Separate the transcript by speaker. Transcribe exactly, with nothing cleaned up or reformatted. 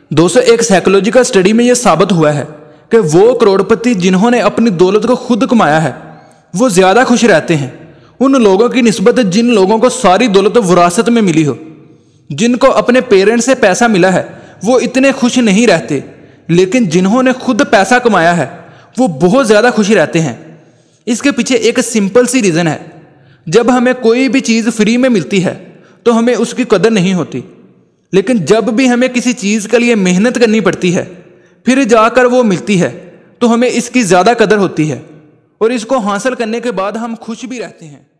Speaker 1: दोस्तों, एक psychological study में यह साबित हुआ है कि वो करोड़पति जिन्होंने अपनी दौलत को खुद कमाया है वो ज़्यादा खुश रहते हैं उन लोगों की निस्बत जिन लोगों को सारी दौलत विरासत में मिली हो। जिनको अपने पेरेंट्स से पैसा मिला है वो इतने खुश नहीं रहते, लेकिन जिन्होंने खुद पैसा कमाया है वो बहुत ज़्यादा खुश रहते हैं। इसके पीछे एक सिंपल सी रीज़न है, जब हमें कोई भी चीज़ फ्री में मिलती है तो हमें उसकी कदर नहीं होती, लेकिन जब भी हमें किसी चीज़ के लिए मेहनत करनी पड़ती है फिर जाकर वो मिलती है तो हमें इसकी ज़्यादा कदर होती है और इसको हासिल करने के बाद हम खुश भी रहते हैं।